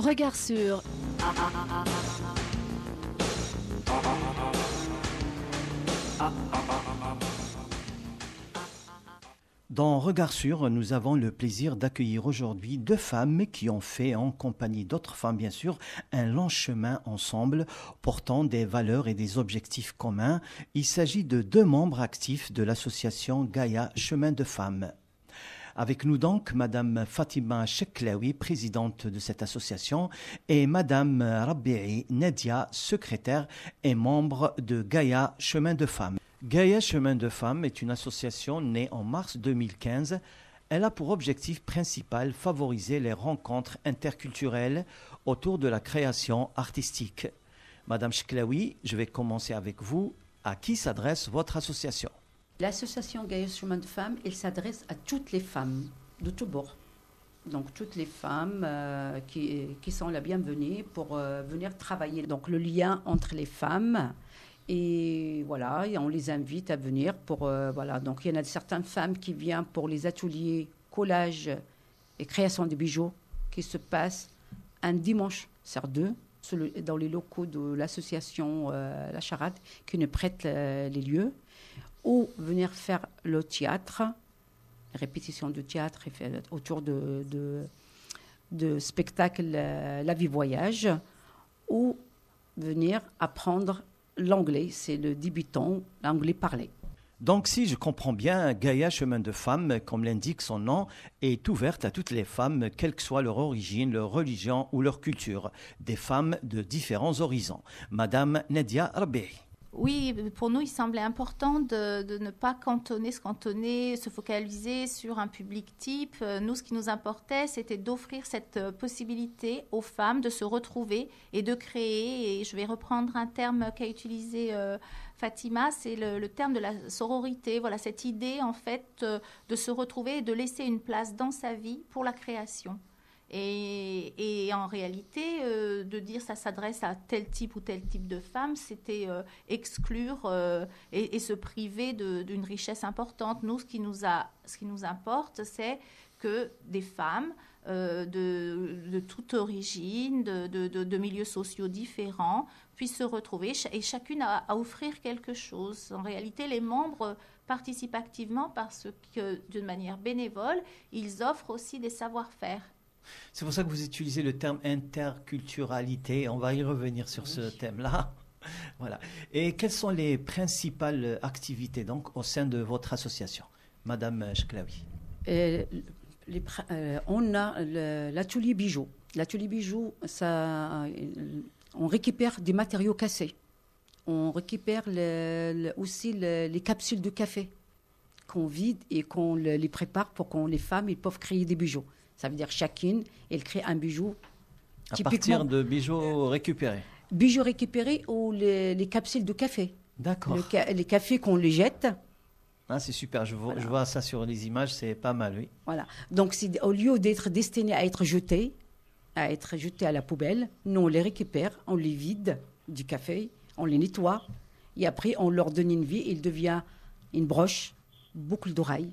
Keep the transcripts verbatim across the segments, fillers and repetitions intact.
Regard sur Dans Regard sur, nous avons le plaisir d'accueillir aujourd'hui deux femmes qui ont fait, en compagnie d'autres femmes bien sûr, un long chemin ensemble, portant des valeurs et des objectifs communs. Il s'agit de deux membres actifs de l'association Gaïa Chemin de Femmes. Avec nous donc Madame Fatima Cheklaoui, présidente de cette association, et Madame Rabbi'i Nadia, secrétaire et membre de Gaïa Chemin de Femmes. Gaïa Chemin de Femmes est une association née en mars deux mille quinze. Elle a pour objectif principal favoriser les rencontres interculturelles autour de la création artistique. Madame Cheklaoui, je vais commencer avec vous. À qui s'adresse votre association ? L'association Gaïa Chemin de Femmes, elle s'adresse à toutes les femmes de tous bords. Donc toutes les femmes euh, qui, qui sont la bienvenue pour euh, venir travailler. Donc le lien entre les femmes et voilà, et on les invite à venir pour euh, voilà. Donc il y en a certaines femmes qui viennent pour les ateliers collage et création de bijoux qui se passent un dimanche sur deux dans les locaux de l'association euh, La Charade qui nous prête euh, les lieux. Ou venir faire le théâtre, répétition de théâtre autour de, de, de spectacles euh, La Vie Voyage, ou venir apprendre l'anglais, c'est le débutant, l'anglais parlé. Donc si je comprends bien, Gaïa Chemin de Femmes, comme l'indique son nom, est ouverte à toutes les femmes, quelle que soit leur origine, leur religion ou leur culture, des femmes de différents horizons. Madame Nadia Rabbi'i. Oui, pour nous, il semblait important de, de ne pas cantonner, se cantonner, se focaliser sur un public type. Nous, ce qui nous importait, c'était d'offrir cette possibilité aux femmes de se retrouver et de créer. Et je vais reprendre un terme qu'a utilisé euh, Fatima, c'est le, le terme de la sororité. Voilà, cette idée, en fait, euh, de se retrouver et de laisser une place dans sa vie pour la création. Et, et en réalité, euh, de dire ça s'adresse à tel type ou tel type de femme, c'était euh, exclure euh, et, et se priver de, d'une richesse importante. Nous, ce qui nous, a, ce qui nous importe, c'est que des femmes euh, de, de toute origine, de, de, de, de milieux sociaux différents, puissent se retrouver et chacune à, à offrir quelque chose. En réalité, les membres participent activement parce que, d'une manière bénévole, ils offrent aussi des savoir-faire. C'est pour ça que vous utilisez le terme interculturalité. On va y revenir sur ce thème-là. Voilà. Et quelles sont les principales activités donc au sein de votre association, Madame Cheklaoui? euh, les, euh, On a le, l'atelier bijoux. L'atelier bijoux, ça, on récupère des matériaux cassés. On récupère le, le, aussi le, les capsules de café qu'on vide et qu'on le, les prépare pour que les femmes ils peuvent créer des bijoux. Ça veut dire chacune, elle crée un bijou. À partir de bijoux récupérés. Bijoux récupérés ou les, les capsules de café. D'accord. Le, les cafés qu'on les jette. Ah, c'est super, je vois, Voilà. je vois ça sur les images, c'est pas mal, oui. Voilà. Donc, c'est, au lieu d'être destiné à être jeté, à être jeté à la poubelle, nous, on les récupère, on les vide du café, on les nettoie, et après, on leur donne une vie, il devient une broche, boucle d'oreille,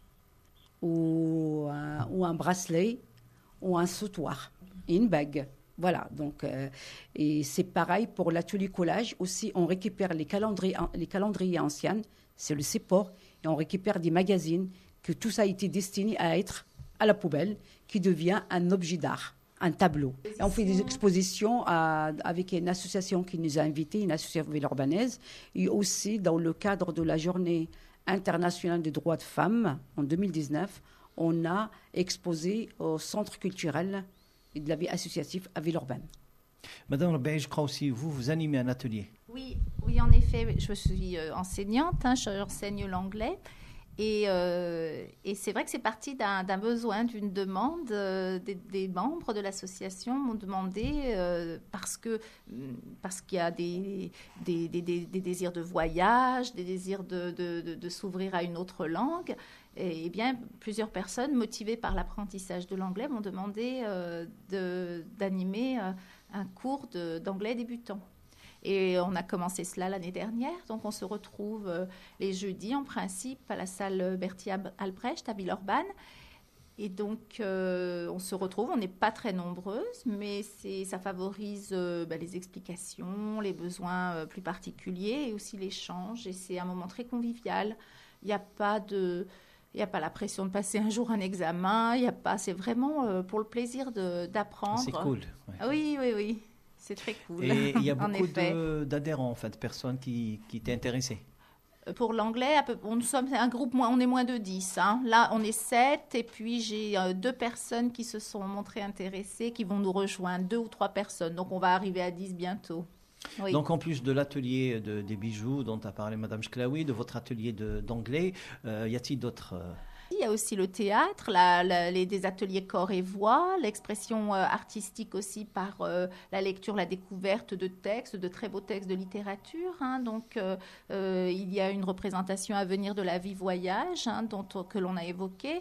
Ou un, ou un bracelet, ou un sautoir, et une bague. Voilà, donc, euh, et c'est pareil pour l'atelier collage. Aussi, on récupère les calendriers, les calendriers anciens, c'est le support, et on récupère des magazines, que tout ça a été destiné à être à la poubelle, qui devient un objet d'art, un tableau. Et on fait des expositions à, avec une association qui nous a invités, une association villeurbannaise, et aussi dans le cadre de la journée internationale des droits de femmes, en deux mille dix-neuf, on a exposé au centre culturel et de la vie associative à Villeurbanne. Madame Rabbi'i, je crois aussi, vous, vous animez un atelier. Oui, oui, en effet, je suis enseignante, hein, j'enseigne l'anglais. Et, euh, et c'est vrai que c'est parti d'un, d'un besoin, d'une demande. Euh, des, des membres de l'association m'ont demandé, euh, parce, que, parce qu'il y a des, des, des, des, des désirs de voyage, des désirs de, de, de, de s'ouvrir à une autre langue. Et, et bien, plusieurs personnes motivées par l'apprentissage de l'anglais m'ont demandé euh, de, d'animer euh, un cours de, d'anglais débutant. Et on a commencé cela l'année dernière. Donc, on se retrouve euh, les jeudis, en principe, à la salle Bertie Albrecht à Villeurbanne. Et donc, euh, on se retrouve, on n'est pas très nombreuses, mais c'est, ça favorise euh, bah, les explications, les besoins euh, plus particuliers et aussi l'échange. Et c'est un moment très convivial. Il n'y a pas de... Il n'y a pas la pression de passer un jour un examen. Il y a pas, c'est vraiment euh, pour le plaisir de, d'apprendre. C'est cool. Ouais. Ah oui, oui, oui. C'est très cool. Et il y a en beaucoup effet. de, d'adhérents, en fait, de personnes qui, qui étaient intéressées. Pour l'anglais, à peu, on, nous sommes un groupe, moins, on est moins de dix. Hein. Là, on est sept. Et puis, j'ai euh, deux personnes qui se sont montrées intéressées, qui vont nous rejoindre, deux ou trois personnes. Donc, on va arriver à dix bientôt. Oui. Donc, en plus de l'atelier de, des bijoux dont a parlé Madame Chklaoui, de votre atelier de, d'anglais, euh, y a-t-il d'autres euh... Il y a aussi le théâtre, la, la, les, des ateliers corps et voix, l'expression euh, artistique aussi par euh, la lecture, la découverte de textes, de très beaux textes de littérature. Hein. Donc, euh, euh, il y a une représentation à venir de la vie voyage, hein, dont, que l'on a évoqué.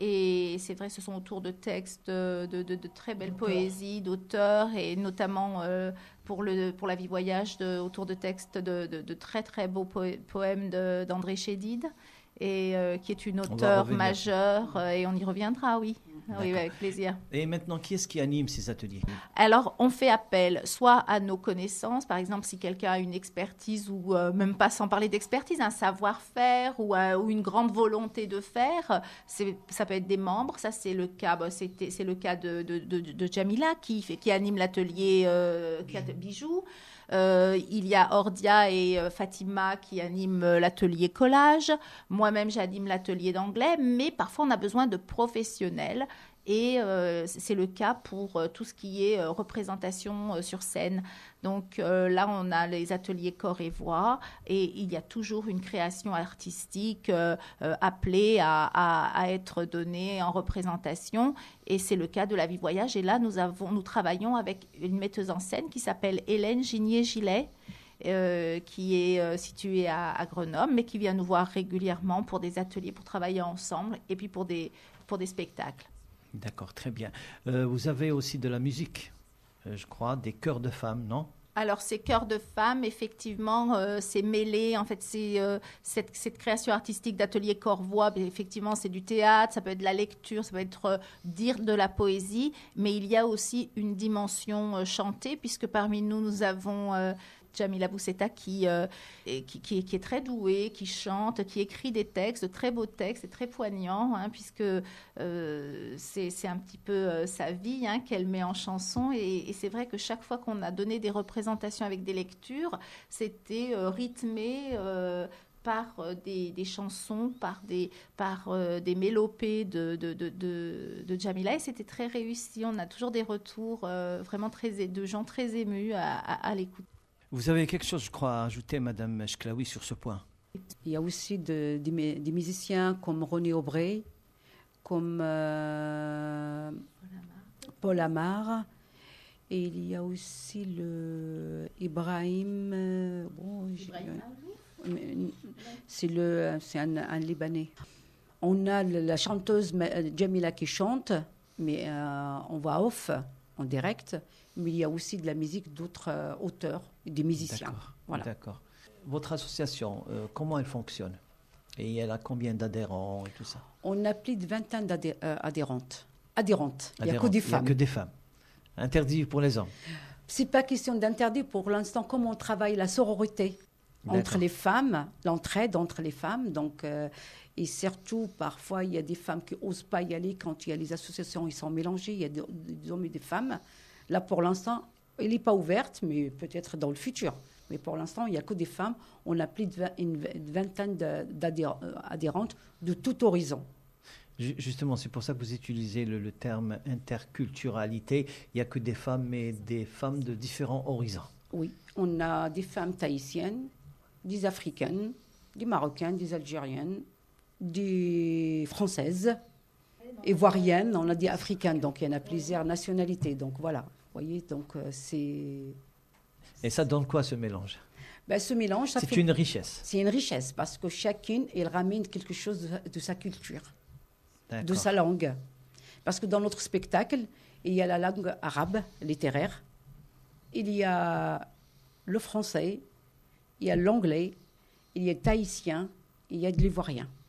Et c'est vrai, ce sont autour de textes de, de, de, de très belles poésies, d'auteurs, et notamment euh, pour, le, pour la vie voyage, de, autour de textes de, de, de très très beaux po- poèmes de, d'André Chédid, et euh, qui est une auteure majeure, euh, et on y reviendra, oui. Oui, avec plaisir. Et maintenant, qui est-ce qui anime ces ateliers? Alors, on fait appel soit à nos connaissances, par exemple, si quelqu'un a une expertise, ou euh, même pas sans parler d'expertise, un savoir-faire ou, euh, ou une grande volonté de faire, c'est, ça peut être des membres. Ça, c'est le cas, bah, c'était, c'est le cas de, de, de, de Jamila qui, fait, qui anime l'atelier euh, bijoux. Euh, il y a Ordia et euh, Fatima qui animent euh, l'atelier collage. Moi-même, j'anime l'atelier d'anglais, mais parfois, on a besoin de professionnels. Et euh, c'est le cas pour euh, tout ce qui est euh, représentation euh, sur scène. Donc euh, là, on a les ateliers corps et voix, et il y a toujours une création artistique euh, euh, appelée à, à, à être donnée en représentation. Et c'est le cas de la vie voyage. Et là, nous, avons, nous travaillons avec une metteuse en scène qui s'appelle Hélène Ginier-Gilet, euh, qui est euh, située à, à Grenoble, mais qui vient nous voir régulièrement pour des ateliers, pour travailler ensemble, et puis pour des, pour des spectacles. D'accord, très bien. Euh, vous avez aussi de la musique, euh, je crois, des chœurs de femmes, non? Alors, ces chœurs de femmes, effectivement, euh, c'est mêlé. En fait, c'est euh, cette, cette création artistique d'atelier corps-voix. Effectivement, c'est du théâtre, ça peut être de la lecture, ça peut être euh, dire de la poésie. Mais il y a aussi une dimension euh, chantée, puisque parmi nous, nous avons euh, Jamila Bousseta qui, euh, qui, qui, qui est très douée, qui chante, qui écrit des textes, de très beaux textes, et très poignants, hein, puisque euh, c'est, c'est un petit peu euh, sa vie hein, qu'elle met en chanson. Et, et c'est vrai que chaque fois qu'on a donné des représentations avec des lectures, c'était euh, rythmé euh, par euh, des, des chansons, par des, par, euh, des mélopées de, de, de, de, de Jamila. Et c'était très réussi. On a toujours des retours euh, vraiment très, de gens très émus à, à, à l'écoute. Vous avez quelque chose, je crois, à ajouter, Madame Chklaoui, sur ce point? Il y a aussi de, de, des musiciens comme René Aubray, comme euh, Paul Amar, et il y a aussi le Ibrahim. Euh, bon, Ibrahim c'est, le, c'est un, un Libanais. On a la chanteuse Jamila qui chante, mais euh, en voix off, en direct. Mais il y a aussi de la musique d'autres euh, auteurs, des musiciens. D'accord. Voilà. D'accord. Votre association, euh, comment elle fonctionne? Et elle a combien d'adhérents et tout ça? On a plus de vingtaine d'adhérentes. Adhérentes. Il n'y a Adhérentes. que des femmes. Il n'y a que des femmes. Interdit pour les hommes. Ce n'est pas question d'interdit pour l'instant, comme on travaille la sororité D'accord. entre les femmes, l'entraide entre les femmes. Donc, euh, et surtout, parfois, il y a des femmes qui n'osent pas y aller quand il y a les associations, ils sont mélangés, il y a des, des hommes et des femmes. Là, pour l'instant, elle n'est pas ouverte, mais peut-être dans le futur. Mais pour l'instant, il n'y a que des femmes. On a plus de vingt, une vingtaine d'adhérentes de tout horizon. Justement, c'est pour ça que vous utilisez le, le terme interculturalité. Il n'y a que des femmes, mais des femmes de différents horizons. Oui, on a des femmes tahitiennes, des africaines, des marocaines, des algériennes, des françaises, ivoiriennes, on a des africaines. Donc, il y en a plusieurs nationalités. Donc, voilà. Vous voyez, donc euh, c'est... Et ça donne quoi, ce mélange? Ben, ce mélange, ça c'est fait... une richesse. C'est une richesse, parce que chacune, elle ramène quelque chose de, de sa culture, D'accord. de sa langue. Parce que dans notre spectacle, il y a la langue arabe, littéraire, il y a le français, il y a l'anglais, il y a le tahitien, il y a de l'ivoirien.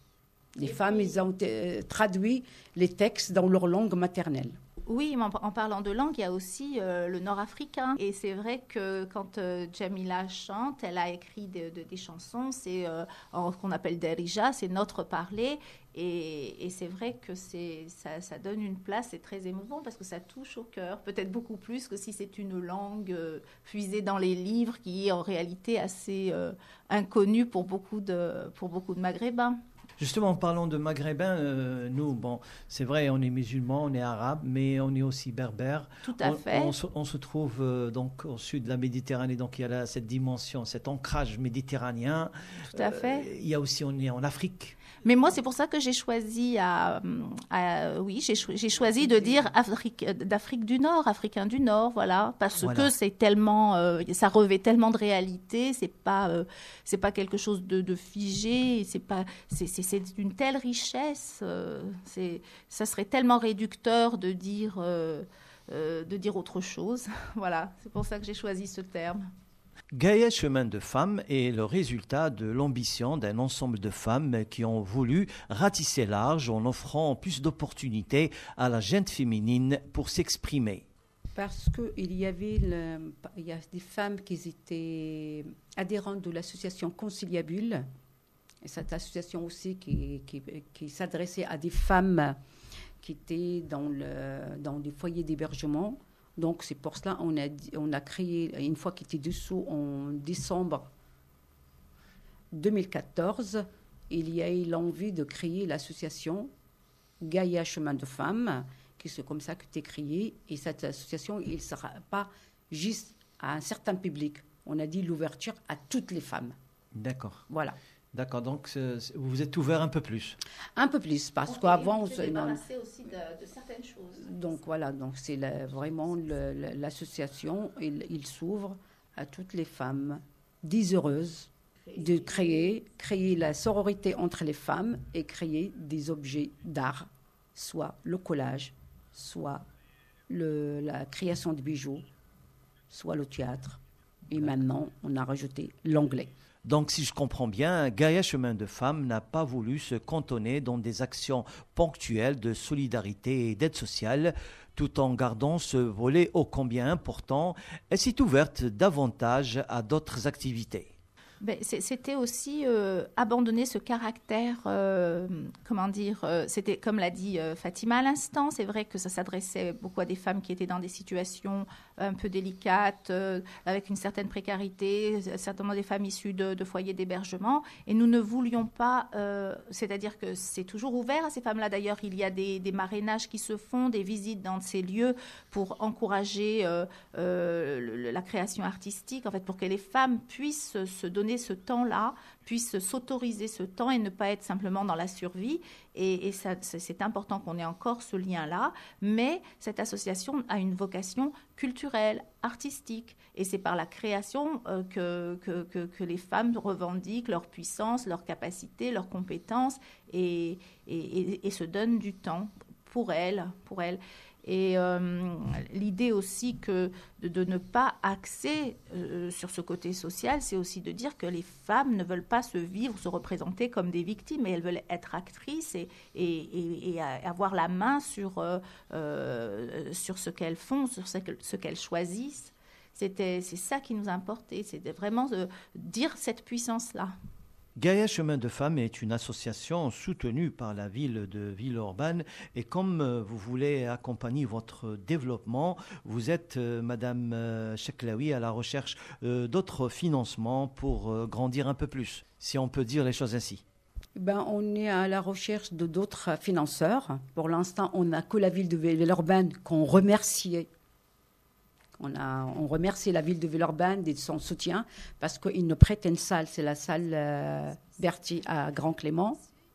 Les Et femmes, puis, ils ont euh, traduit les textes dans leur langue maternelle. Oui, mais en, en parlant de langue, il y a aussi euh, le nord-africain. Et c'est vrai que quand euh, Jamila chante, elle a écrit de, de, des chansons, c'est euh, en- ce qu'on appelle derija, c'est notre parler. Et, et c'est vrai que c'est, ça, ça donne une place, c'est très émouvant parce que ça touche au cœur, peut-être beaucoup plus que si c'est une langue euh, puisée dans les livres qui est en réalité assez euh, inconnue pour beaucoup de, pour beaucoup de Maghrébins. Justement, en parlant de maghrébins, euh, nous, bon, c'est vrai, on est musulmans, on est arabes, mais on est aussi berbères. Tout à On, fait. on se, on se trouve euh, donc au sud de la Méditerranée, donc il y a là, cette dimension, cet ancrage méditerranéen. Tout à fait. Euh, il y a aussi, on est en Afrique. Mais moi, c'est pour ça que j'ai choisi, à, à- oui, j'ai, cho- j'ai choisi de dire Afrique, d'Afrique du Nord, Africain du Nord, voilà, parce Voilà. que c'est tellement, euh, ça revêt tellement de réalité, c'est pas, euh, c'est pas quelque chose de, de figé, c'est pas, c'est, c'est, c'est d'une telle richesse, euh, c'est, ça serait tellement réducteur de dire, euh, euh, de dire autre chose, voilà, c'est pour ça que j'ai choisi ce terme. Gaïa Chemin de Femmes est le résultat de l'ambition d'un ensemble de femmes qui ont voulu ratisser large en offrant plus d'opportunités à la gente féminine pour s'exprimer. Parce qu'il y avait le- il y a des femmes qui étaient adhérentes de l'association Conciliabule. Et cette association aussi qui, qui, qui s'adressait à des femmes qui étaient dans, le, dans des foyers d'hébergement. Donc c'est pour cela qu'on a, on a créé, une fois qu'il était dessous, en décembre deux mille quatorze, il y a eu l'envie de créer l'association Gaïa Chemin de Femmes, qui c'est comme ça que tu es créé. Et cette association, il ne sera pas juste à un certain public. On a dit l'ouverture à toutes les femmes. D'accord. Voilà. D'accord, donc c'est- c'est- vous vous êtes ouvert un peu plus. Un peu plus, parce qu'avant... on se- non, aussi de, de certaines choses. donc voilà, donc c'est la- vraiment le- le- l'association, il, il s'ouvre à toutes les femmes désireuses de créer, créer la sororité entre les femmes et créer des objets d'art, soit le collage, soit le- la création de bijoux, soit le théâtre. Et maintenant, on a rajouté l'anglais. Donc, si je comprends bien, Gaïa Chemin de Femmes n'a pas voulu se cantonner dans des actions ponctuelles de solidarité et d'aide sociale, tout en gardant ce volet ô combien important. Elle s'est ouverte davantage à d'autres activités. Ben, c'est- c'était aussi euh, abandonner ce caractère, euh, comment dire, euh, c'était comme l'a dit euh, Fatima à l'instant, c'est vrai que ça s'adressait beaucoup à des femmes qui étaient dans des situations un peu délicates, euh, avec une certaine précarité, certainement des femmes issues de, de foyers d'hébergement, et nous ne voulions pas, euh, c'est-à-dire que c'est toujours ouvert à ces femmes-là, d'ailleurs il y a des, des marrainages qui se font, des visites dans ces lieux pour encourager euh, euh, le- la création artistique, en fait pour que les femmes puissent se donner ce temps-là, puissent s'autoriser ce temps et ne pas être simplement dans la survie. Et, et ça, c'est c'est important qu'on ait encore ce lien-là. Mais cette association a une vocation culturelle, artistique. Et c'est par la création euh, que, que, que, que les femmes revendiquent leur puissance, leur capacité, leurs compétences et, et, et, et se donnent du temps pour elles, pour elles. Et euh, l'idée aussi que de, de ne pas axer euh, sur ce côté social, c'est aussi de dire que les femmes ne veulent pas se vivre, se représenter comme des victimes, mais elles veulent être actrices et, et, et, et avoir la main sur, euh, euh, sur ce qu'elles font, sur ce, que, ce qu'elles choisissent. C'était, c'est ça qui nous importait, c'était vraiment de dire cette puissance-là. Gaïa Chemin de Femmes est une association soutenue par la ville de Villeurbanne et comme euh, vous voulez accompagner votre développement, vous êtes, euh, Madame euh, Cheklaoui, à la recherche euh, d'autres financements pour euh, grandir un peu plus, si on peut dire les choses ainsi. Ben, on est à la recherche de d'autres financeurs. Pour l'instant, on n'a que la ville de Villeurbanne qu'on remerciait. On, a, on remercie la ville de Villeurbanne de son soutien parce qu'ils nous prêtent une salle, c'est la salle euh, Berthier à Grand Clément.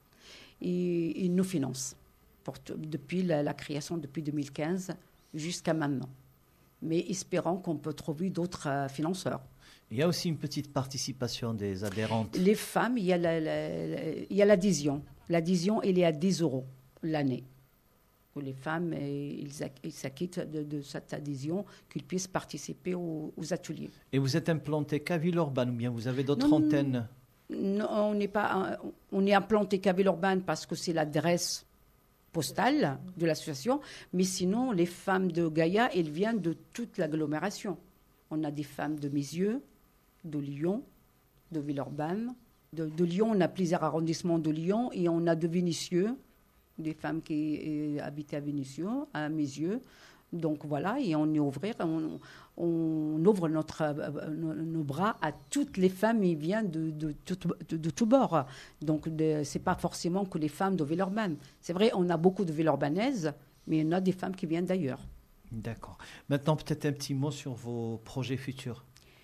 Et ils nous financent pour t- depuis la, la création, depuis deux mille quinze jusqu'à maintenant. Mais espérons qu'on peut trouver d'autres euh, financeurs. Il y a aussi une petite participation des adhérentes. Les femmes, il y a, la, la- la- il y a l'adhésion. L'adhésion, elle est à dix euros l'année. Pour les femmes, et ils, ac- ils s'acquittent de, de cette adhésion, qu'ils puissent participer aux, aux ateliers. Et vous êtes implanté qu'à Villeurbanne ou bien vous avez d'autres Non, non, antennes? Non, on n'est pas, on est implanté qu'à Villeurbanne parce que c'est l'adresse postale de l'association, mais sinon, les femmes de Gaïa, elles viennent de toute l'agglomération. On a des femmes de Mézieux, de Lyon, de Villeurbanne. De, de Lyon, on a plusieurs arrondissements de Lyon, et on a de Vénissieux, des femmes qui euh, habitaient à Vénissieux, à Mézieux. Donc voilà, et on, ouvrir, on, on ouvre notre, euh, nos, nos bras à toutes les femmes qui viennent de, de, de, de, de tous bords. Donc ce n'est pas forcément que les femmes de Villeurbanne. C'est vrai, on a beaucoup de Villeurbanaises, mais on a des femmes qui viennent d'ailleurs. D'accord. Maintenant, peut-être un petit mot sur vos projets futurs.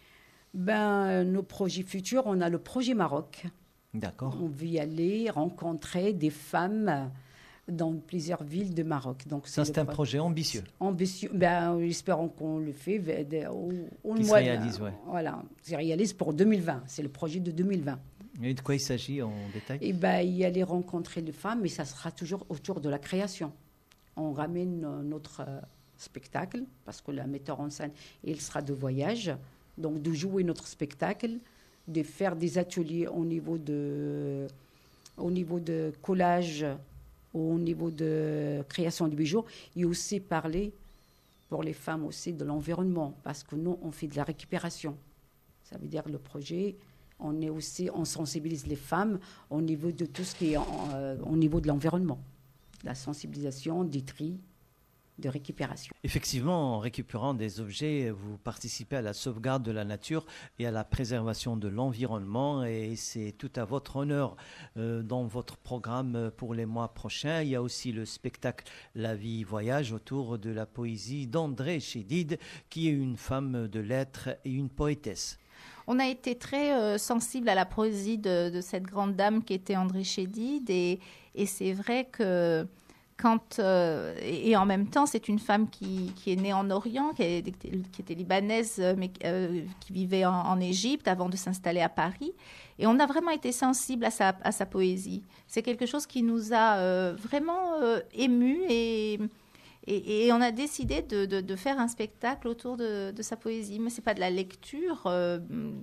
Ben, nos projets futurs, on a le projet Maroc. D'accord. On veut y aller rencontrer des femmes dans plusieurs villes de Maroc. Donc, ça, c'est un pro- projet ambitieux. Ambitieux. Ben, espérons qu'on le fait. Au, au Qui se mois réalise, oui. Voilà, se réalise pour deux mille vingt. C'est le projet de deux mille vingt. Et de quoi il s'agit en détail? Eh ben, y aller rencontrer les femmes, mais ça sera toujours autour de la création. On ramène notre euh, spectacle, parce que la metteur en scène, il sera de voyage. Donc, de jouer notre spectacle, de faire des ateliers au niveau de, au niveau de collage, au niveau de création de bijoux, et aussi parler pour les femmes aussi de l'environnement, parce que nous, on fait de la récupération. Ça veut dire le projet, on est aussi, on sensibilise les femmes au niveau de tout ce qui est en, euh, au niveau de l'environnement, la sensibilisation, des tri, de récupération. Effectivement, en récupérant des objets, vous participez à la sauvegarde de la nature et à la préservation de l'environnement, et c'est tout à votre honneur. Euh, dans votre programme pour les mois prochains, il y a aussi le spectacle La vie voyage autour de la poésie d'André Chédid, qui est une femme de lettres et une poétesse. On a été très euh, sensible à la poésie de, de cette grande dame qui était André Chédid, et, et c'est vrai que Quand, euh, et en même temps, c'est une femme qui, qui est née en Orient, qui, est, qui était libanaise, mais euh, qui vivait en, en Égypte avant de s'installer à Paris. Et on a vraiment été sensible à sa, à sa poésie. C'est quelque chose qui nous a euh, vraiment euh, émus, et, et, et on a décidé de, de, de faire un spectacle autour de, de sa poésie. Mais ce n'est pas de la lecture euh,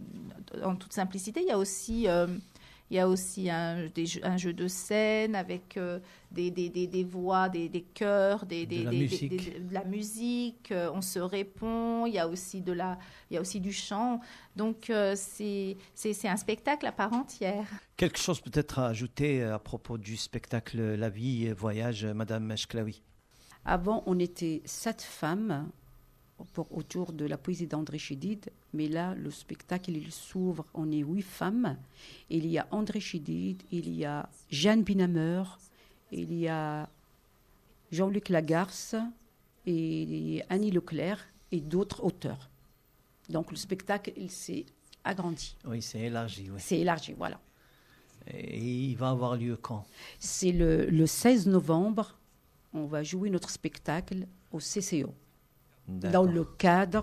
en toute simplicité. Il y a aussi... Euh, Il y a aussi un, des, un jeu de scène avec euh, des, des, des, des voix, des, des chœurs, des, des, de, la des, musique. Des, des, de la musique. Euh, on se répond. Il y a aussi, de la, il y a aussi du chant. Donc, euh, c'est, c'est, c'est un spectacle à part entière. Quelque chose peut-être à ajouter à propos du spectacle La vie voyage, Madame Chklaoui? Avant, on était sept femmes pour, autour de la poésie d'André Chédid, mais là, le spectacle, il s'ouvre, on est huit femmes. Il y a André Chédid, il y a Jeanne Binamer, il y a Jean-Luc Lagarce et Annie Leclerc et d'autres auteurs. Donc le spectacle, il s'est agrandi. Oui, c'est élargi. Oui. C'est élargi, voilà. Et il va avoir lieu quand? C'est le, le seize novembre, on va jouer notre spectacle au C C O. D'accord. Dans le cadre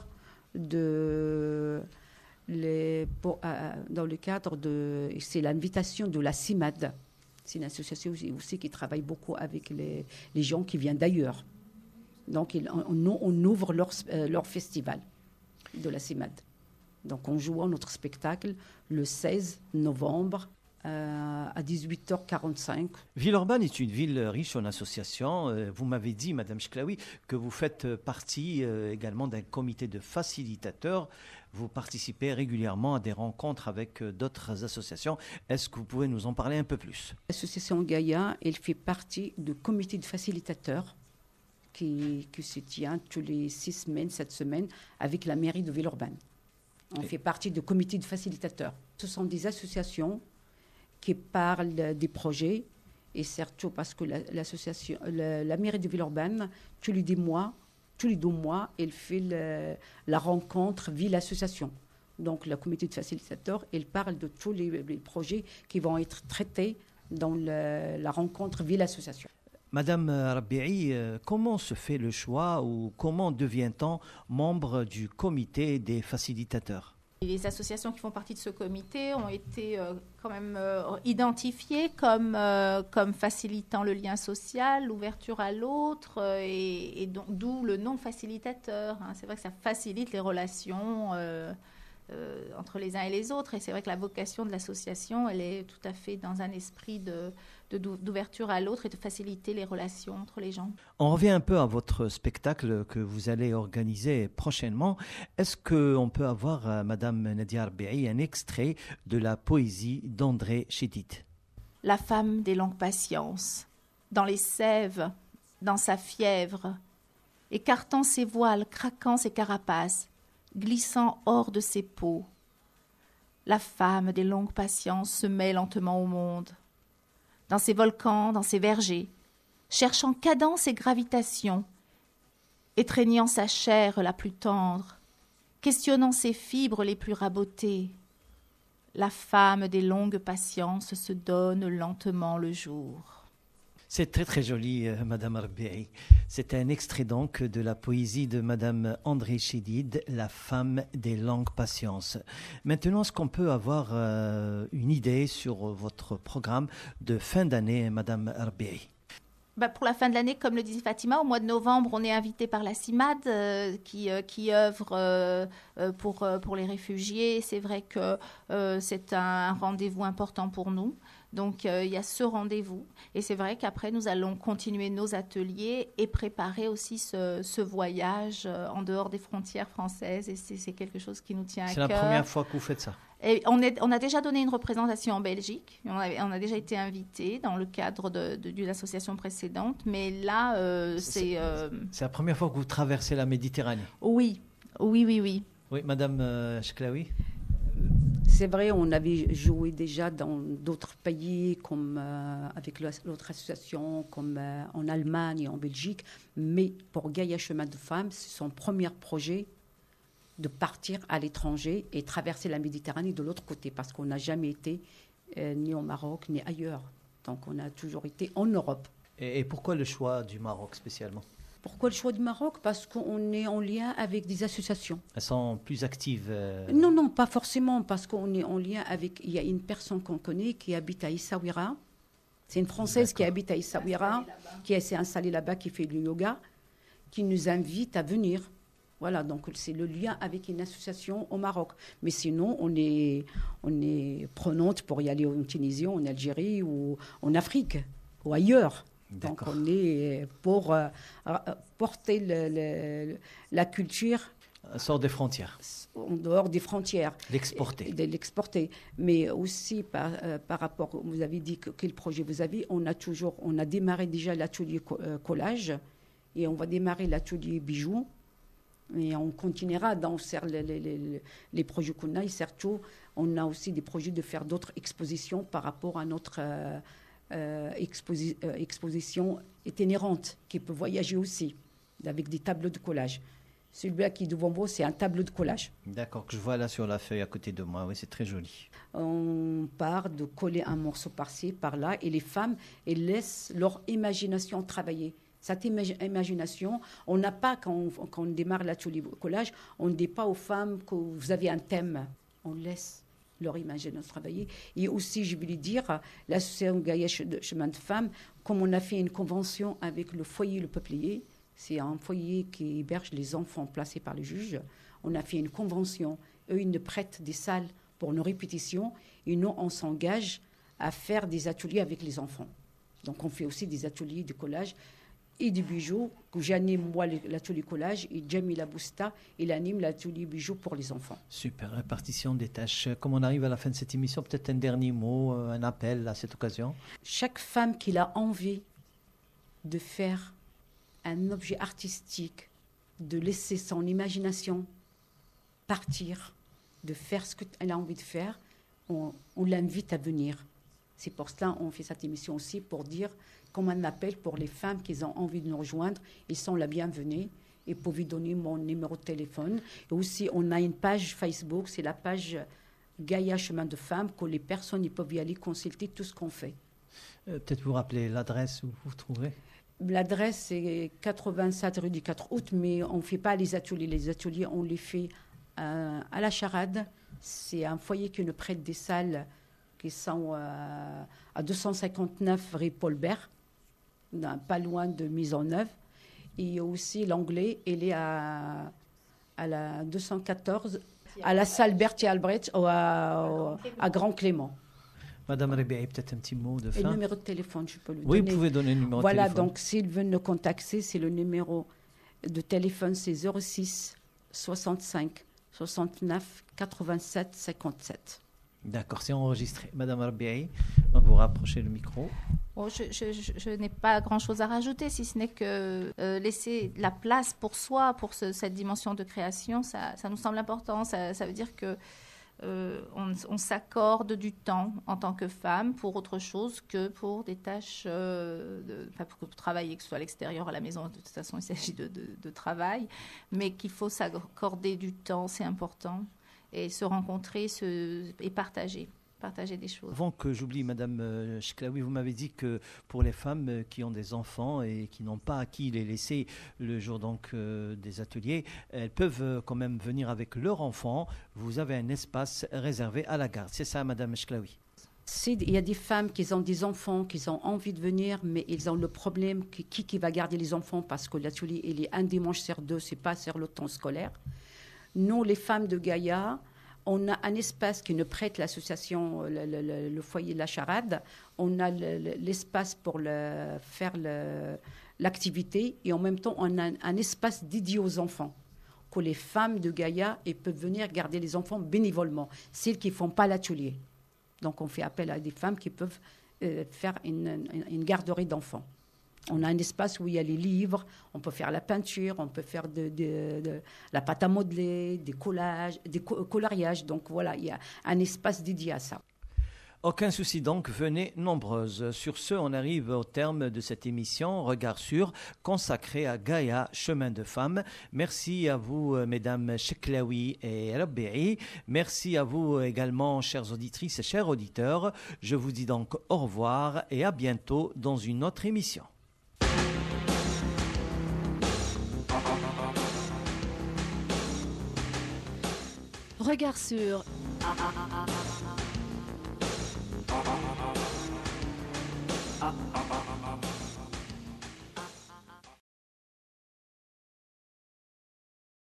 de les, pour, euh, dans le cadre de c'est l'invitation de la CIMAD. C'est une association aussi, aussi qui travaille beaucoup avec les, les gens qui viennent d'ailleurs. Donc il, on, on ouvre leur, euh, leur festival de la CIMAD. Donc on joue notre spectacle le seize novembre Euh, à dix-huit heures quarante-cinq. Villeurbanne est une ville riche en associations. Euh, vous m'avez dit, Madame Chklaoui, que vous faites partie euh, également d'un comité de facilitateurs. Vous participez régulièrement à des rencontres avec euh, d'autres associations. Est-ce que vous pouvez nous en parler un peu plus? L'association Gaïa, elle fait partie du comité de facilitateurs qui, qui se tient tous les six semaines, sept semaines, avec la mairie de Villeurbanne. On Et... fait partie du comité de facilitateurs. Ce sont des associations qui parle des projets, et surtout parce que la, l'association, la, la mairie de Villeurbanne, tous les deux mois, tous les deux mois, elle fait le, la rencontre ville-association. Donc, le comité de facilitateurs, elle parle de tous les, les projets qui vont être traités dans le, la rencontre ville-association. Madame Rabi'i, comment se fait le choix ou comment devient-on membre du comité des facilitateurs? Les associations qui font partie de ce comité ont été euh, quand même euh, identifiées comme, euh, comme facilitant le lien social, l'ouverture à l'autre, euh, et, et donc, d'où le nom facilitateur. Hein. C'est vrai que ça facilite les relations euh, euh, entre les uns et les autres. Et c'est vrai que la vocation de l'association, elle est tout à fait dans un esprit de, de, d'ouverture à l'autre et de faciliter les relations entre les gens. On revient un peu à votre spectacle que vous allez organiser prochainement. Est-ce qu'on peut avoir, euh, Madame Nadia Arbehi, un extrait de la poésie d'André Chédid? La femme des longues patiences, dans les sèves, dans sa fièvre, écartant ses voiles, craquant ses carapaces, glissant hors de ses peaux. La femme des longues patiences se met lentement au monde, dans ses volcans, dans ses vergers, cherchant cadence et gravitation, étreignant sa chair la plus tendre, questionnant ses fibres les plus rabotées. La femme des longues patiences se donne lentement le jour. C'est très très joli, euh, Madame Arbehi. C'est un extrait donc de la poésie de Madame André Chédid, La femme des longues patiences. Maintenant, est-ce qu'on peut avoir euh, une idée sur votre programme de fin d'année, Madame Arbehi? Bah pour la fin de l'année, comme le disait Fatima, au mois de novembre, on est invité par la CIMAD euh, qui, euh, qui œuvre euh, pour, euh, pour les réfugiés. C'est vrai que euh, c'est un rendez-vous important pour nous. Donc, euh, il y a ce rendez-vous. Et c'est vrai qu'après, nous allons continuer nos ateliers et préparer aussi ce, ce voyage euh, en dehors des frontières françaises. Et c'est, c'est quelque chose qui nous tient à C'est cœur. la première fois que vous faites ça? Et on, est, on a déjà donné une représentation en Belgique. On, avait, on a déjà été invité dans le cadre de, de, d'une association précédente. Mais là, euh, c'est... C'est, euh... c'est la première fois que vous traversez la Méditerranée? Oui, oui, oui, oui. Oui, Madame euh, Chklaoui? C'est vrai, on avait joué déjà dans d'autres pays, comme euh, avec l'autre association, comme euh, en Allemagne et en Belgique. Mais pour Gaïa Chemin de Femmes, c'est son premier projet de partir à l'étranger et traverser la Méditerranée de l'autre côté, parce qu'on n'a jamais été euh, ni au Maroc ni ailleurs. Donc on a toujours été en Europe. Et, et pourquoi le choix du Maroc spécialement? Pourquoi le choix du Maroc? Parce qu'on est en lien avec des associations. Elles sont plus actives euh... Non, non, pas forcément, parce qu'on est en lien avec... Il y a une personne qu'on connaît qui habite à Essaouira. C'est une Française D'accord. qui habite à Essaouira, qui s'est installée là-bas, qui fait du yoga, qui nous invite à venir. Voilà, donc c'est le lien avec une association au Maroc. Mais sinon, on est, on est prenante pour y aller en Tunisie, en Algérie ou en Afrique ou ailleurs. D'accord. Donc on est pour euh, porter le, le, la culture sort des frontières, en dehors des frontières, l'exporter, de l'exporter. Mais aussi par, euh, par rapport, vous avez dit que, quel projet vous avez. On a toujours, on a démarré déjà l'atelier co- euh, collage et on va démarrer l'atelier bijoux et on continuera dans les, les, les, les projets qu'on a et surtout on a aussi des projets de faire d'autres expositions par rapport à notre euh, Euh, exposi- euh, exposition itinérante qui peut voyager aussi avec des tableaux de collage. Celui-là qui est devant vous, c'est un tableau de collage. D'accord, que je vois là sur la feuille à côté de moi. Oui, c'est très joli. On part de coller un morceau par-ci, par-là, et les femmes, elles laissent leur imagination travailler. Cette imag- imagination, on n'a pas, quand on, quand on démarre l'atelier collage, on ne dit pas aux femmes que vous avez un thème. On laisse leur imagination travailler. Et aussi, je voulais dire, l'association Gaïa Chemin de Femmes, comme on a fait une convention avec le foyer Le Peuplier, c'est un foyer qui héberge les enfants placés par le juge, on a fait une convention. Eux, ils nous prêtent des salles pour nos répétitions et nous, on s'engage à faire des ateliers avec les enfants. Donc, on fait aussi des ateliers de collage et des bijoux, que j'anime moi l'atelier collage, et Jamila Bousta, il anime l'atelier bijoux pour les enfants. Super, répartition des tâches. Comme on arrive à la fin de cette émission, peut-être un dernier mot, un appel à cette occasion? Chaque femme qui a envie de faire un objet artistique, de laisser son imagination partir, de faire ce qu'elle a envie de faire, on, on l'invite à venir. C'est pour cela qu'on fait cette émission aussi, pour dire, comme un appel pour les femmes qui ont envie de nous rejoindre, ils sont la bienvenue. Et pour vous donner mon numéro de téléphone. Et aussi, on a une page Facebook, c'est la page Gaïa Chemin de Femmes, que les personnes ils peuvent y aller consulter tout ce qu'on fait. Euh, peut-être vous rappeler l'adresse où vous vous trouvez? L'adresse, c'est quatre-vingt-sept rue du quatre août, mais on ne fait pas les ateliers. Les ateliers, on les fait euh, à la Charade. C'est un foyer qui nous prête des salles qui sont euh, à deux cent cinquante-neuf rue Paul Bert, pas loin de Mise-en-Neuve. Et aussi l'anglais, il est à, à la deux cent quatorze à la salle Berthier Albrecht ou à, à Grand Clément. Madame Rebiaï, peut-être un petit mot de fin. Et le numéro de téléphone, je peux le oui, donner. vous pouvez donner le numéro voilà, de téléphone. Voilà, donc s'ils veulent nous contacter, c'est le numéro de téléphone, c'est zéro six soixante-cinq soixante-neuf quatre-vingt-sept cinquante-sept. D'accord, c'est enregistré. Madame Rebiaï, donc vous rapprochez le micro. Bon, je, je, je, je n'ai pas grand-chose à rajouter, si ce n'est que euh, laisser la place pour soi, pour ce, cette dimension de création, ça, ça nous semble important. Ça, ça veut dire que euh, on, on s'accorde du temps en tant que femme pour autre chose que pour des tâches, euh, de, enfin pour travailler, que ce soit à l'extérieur, à la maison. De toute façon, il s'agit de, de, de travail, mais qu'il faut s'accorder du temps, c'est important, et se rencontrer se, et partager. partager des choses. Avant que j'oublie, Madame Chklaoui, vous m'avez dit que pour les femmes qui ont des enfants et qui n'ont pas à qui les laisser le jour donc euh, des ateliers, elles peuvent quand même venir avec leur enfant. Vous avez un espace réservé à la garde. C'est ça, Madame Chklaoui? Il y a des femmes qui ont des enfants, qui ont envie de venir, mais ils ont le problème qui, qui, qui va garder les enfants parce que l'atelier il est un dimanche sur deux, c'est pas sur le temps scolaire. Nous, les femmes de Gaïa, on a un espace qui nous prête l'association, le, le, le foyer de la charade. On a le, le, l'espace pour le, faire le, l'activité et en même temps, on a un, un espace dédié aux enfants. Que les femmes de Gaïa elles peuvent venir garder les enfants bénévolement, celles qui ne font pas l'atelier. Donc, on fait appel à des femmes qui peuvent euh, faire une, une, une garderie d'enfants. On a un espace où il y a les livres, on peut faire la peinture, on peut faire de, de, de la pâte à modeler, des collages, des coloriages. Donc voilà, il y a un espace dédié à ça. Aucun souci donc, venez nombreuses. Sur ce, on arrive au terme de cette émission Regard Sur, consacrée à Gaïa, chemin de femme. Merci à vous, mesdames Chklaoui et Rebiaï. Merci à vous également, chères auditrices et chers auditeurs. Je vous dis donc au revoir et à bientôt dans une autre émission. Regard sur